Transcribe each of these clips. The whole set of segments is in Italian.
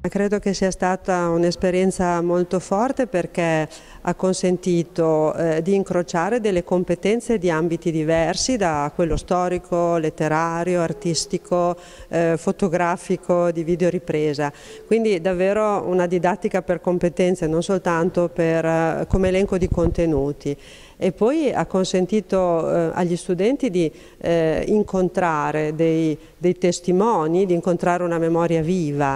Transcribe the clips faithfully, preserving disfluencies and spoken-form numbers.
Credo che sia stata un'esperienza molto forte perché ha consentito eh, di incrociare delle competenze di ambiti diversi, da quello storico, letterario, artistico, eh, fotografico, di videoripresa. Quindi davvero una didattica per competenze, non soltanto per, eh, come elenco di contenuti. E poi ha consentito eh, agli studenti di eh, incontrare dei, dei testimoni, di incontrare una memoria viva.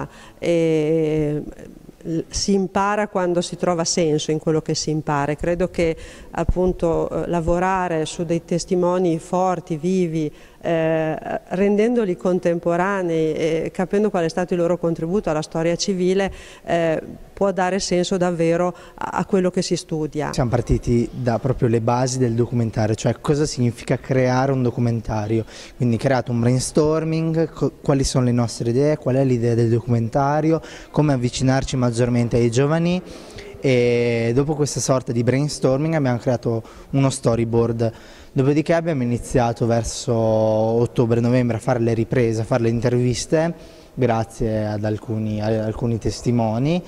E si impara quando si trova senso in quello che si impara. Credo che appunto eh, lavorare su dei testimoni forti, vivi, eh, rendendoli contemporanei e capendo qual è stato il loro contributo alla storia civile, eh, può dare senso davvero a, a quello che si studia. Siamo partiti da proprio le basi del documentario, cioè cosa significa creare un documentario, quindi creato un brainstorming, quali sono le nostre idee, qual è l'idea del documentario, come avvicinarci maggiormente ai giovani, e dopo questa sorta di brainstorming abbiamo creato uno storyboard. Dopodiché abbiamo iniziato verso ottobre-novembre a fare le riprese, a fare le interviste grazie ad alcuni, ad alcuni testimoni,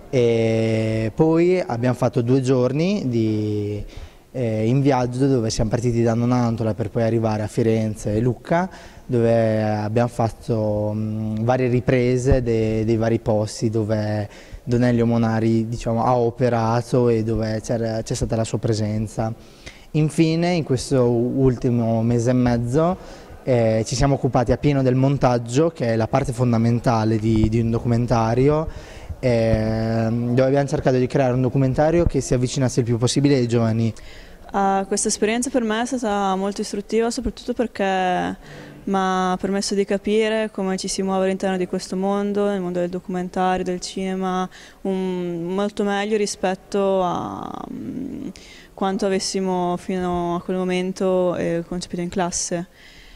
e poi abbiamo fatto due giorni di, eh, in viaggio, dove siamo partiti da Nonantola per poi arrivare a Firenze e Lucca, dove abbiamo fatto mh, varie riprese de, dei vari posti dove Don Ennio Monari, diciamo, ha operato e dove c'è stata la sua presenza. Infine, in questo ultimo mese e mezzo eh, ci siamo occupati appieno del montaggio, che è la parte fondamentale di, di un documentario, eh, dove abbiamo cercato di creare un documentario che si avvicinasse il più possibile ai giovani. Uh, questa esperienza per me è stata molto istruttiva, soprattutto perché mi ha permesso di capire come ci si muove all'interno di questo mondo, nel mondo del documentario, del cinema, un, molto meglio rispetto a um, quanto avessimo fino a quel momento eh, concepito in classe.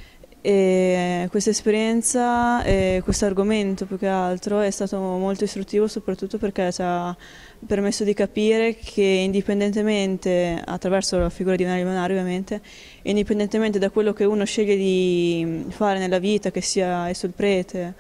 E questa esperienza e questo argomento più che altro è stato molto istruttivo, soprattutto perché ci ha permesso di capire che indipendentemente, attraverso la figura di Don Ennio Monari ovviamente, indipendentemente da quello che uno sceglie di fare nella vita, che sia esso il prete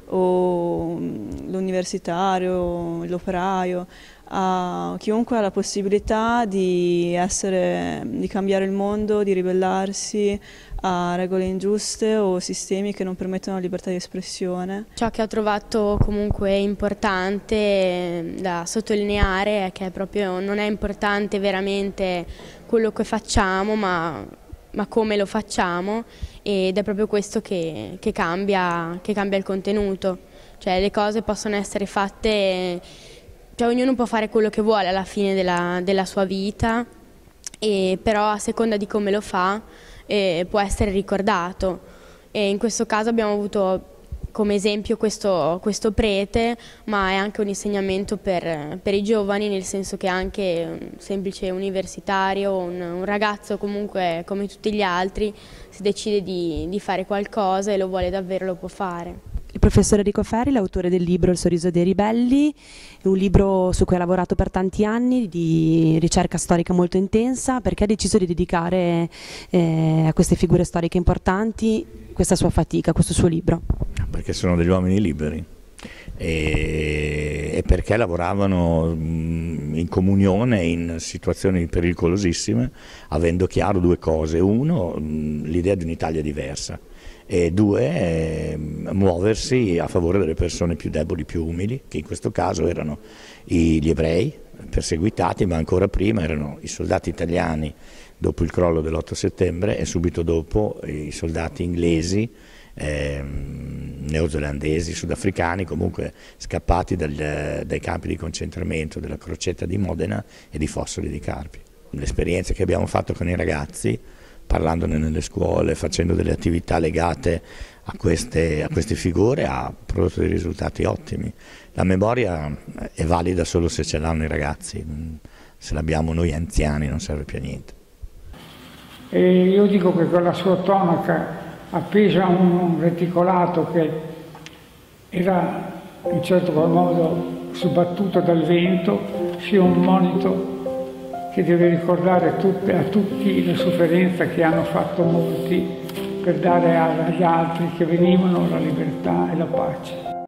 o l'universitario, l'operaio, a chiunque ha la possibilità di essere, di cambiare il mondo, di ribellarsi a regole ingiuste o sistemi che non permettono la libertà di espressione. Ciò che ho trovato comunque importante da sottolineare è che proprio non è importante veramente quello che facciamo, ma, ma come lo facciamo, ed è proprio questo che, che, cambia, che cambia il contenuto. Cioè le cose possono essere fatte, cioè ognuno può fare quello che vuole alla fine della, della sua vita, e però a seconda di come lo fa eh, può essere ricordato. E in questo caso abbiamo avuto come esempio questo, questo prete, ma è anche un insegnamento per, per i giovani, nel senso che anche un semplice universitario, un, un ragazzo comunque come tutti gli altri, si decide di, di fare qualcosa e lo vuole davvero, lo può fare. Il professor Enrico Ferri, l'autore del libro Il sorriso dei ribelli, è un libro su cui ha lavorato per tanti anni, di ricerca storica molto intensa. Perché ha deciso di dedicare eh, a queste figure storiche importanti questa sua fatica, questo suo libro? Perché sono degli uomini liberi e, e perché lavoravano in comunione in situazioni pericolosissime, avendo chiaro due cose: uno, l'idea di un'Italia diversa, e due, eh, muoversi a favore delle persone più deboli, più umili, che in questo caso erano gli ebrei perseguitati, ma ancora prima erano i soldati italiani dopo il crollo dell'otto settembre, e subito dopo i soldati inglesi, eh, neozelandesi, sudafricani, comunque scappati dal, dai campi di concentramento della Crocetta di Modena e di Fossoli di Carpi. L'esperienza che abbiamo fatto con i ragazzi, parlandone nelle scuole, facendo delle attività legate a queste, a queste figure, ha prodotto dei risultati ottimi. La memoria è valida solo se ce l'hanno i ragazzi, se l'abbiamo noi anziani non serve più a niente. E io dico che con la sua tonaca appesa a un reticolato che era in certo qual modo sbattuto dal vento, sia un monito che deve ricordare tutte, a tutti le sofferenze che hanno fatto molti per dare agli altri che venivano la libertà e la pace.